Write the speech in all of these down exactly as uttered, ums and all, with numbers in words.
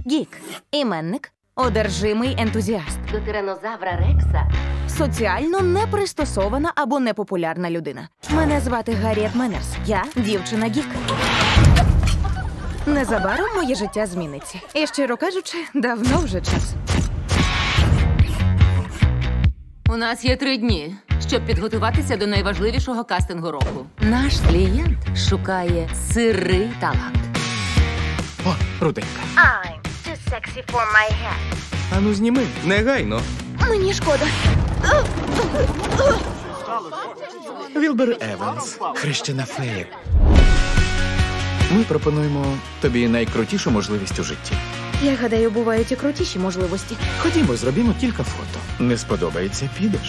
Гік. Іменник. Одержимий ентузіаст. До тиранозавра Рекса. Соціально непристосована або непопулярна людина. Мене звати Гарріет Меннерс. Я дівчина Гік. Незабаром моє життя зміниться. І, щиро кажучи, давно вже час. У нас є три дні, щоб підготуватися до найважливішого кастингу року. Наш клієнт шукає сирий талант. О, руденька. I'm too sexy for my head. Ану, зніми, негайно. Мені шкода. Вілбер Еванс, хрещена фея. Ми пропонуємо тобі найкрутішу можливість у житті. Я гадаю, бувають і крутіші можливості. Ходімо, зробімо кілька фото. Не сподобається, підеш.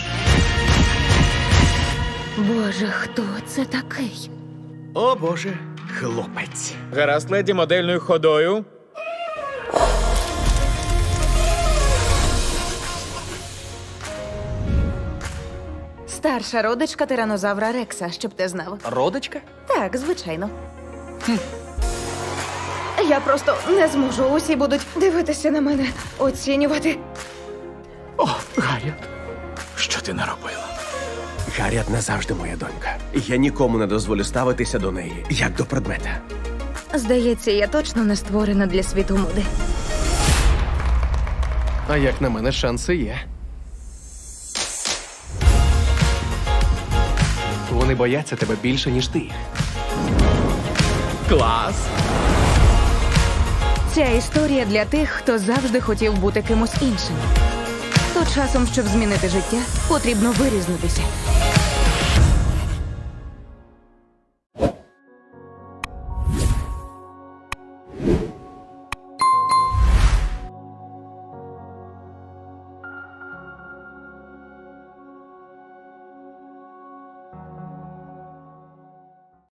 Боже, хто це такий? О, Боже, хлопець. Гаразд, леді, модельною ходою. Старша родичка тиранозавра Рекса, щоб ти знав. Родичка? Так, звичайно. Хм. Я просто не зможу. Усі будуть дивитися на мене, оцінювати. О, Гарріет, що ти наробила? Гарріет назавжди моя донька. Я нікому не дозволю ставитися до неї, як до предмета. Здається, я точно не створена для світу моди. А як на мене, шанси є. Вони бояться тебе більше, ніж ти їх. Клас! Ця історія для тих, хто завжди хотів бути кимось іншим. То часом, щоб змінити життя, потрібно вирізнитися.